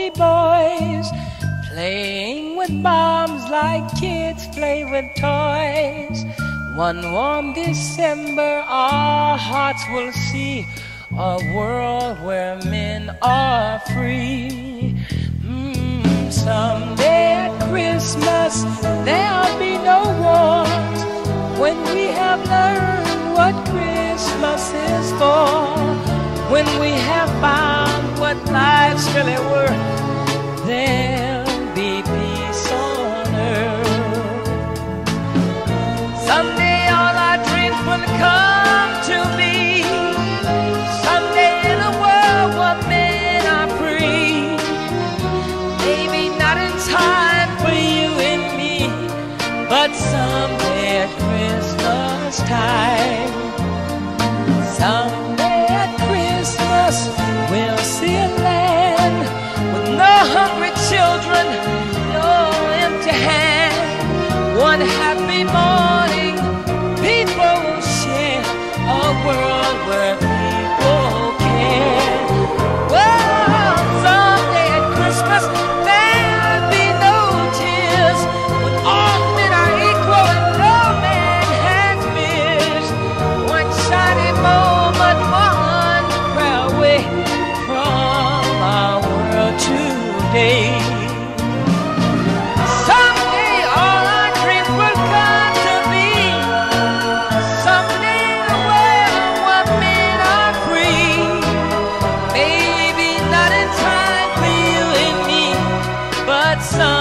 be boys, playing with bombs like kids play with toys. One warm December our hearts will see a world where men are free. Someday at Christmas there'll be no wars, when we have learned what Christmas is for, when we have found what life's really worth, there'll be peace on earth. Someday all our dreams will come to be, someday in a world where men are free. Maybe not in time for you and me, but someday at Christmas time. Someday at Christmas we'll see a land with no hungry children, no empty hand. One happy morning people will share a world where people care. Well, someday at Christmas there'll be no tears, when all men are equal and no man has fears. One shiny moment, one prayer away from our world today. Someday all our dreams will come to be, someday in a world where men are free. Maybe not in time for you and me, but someday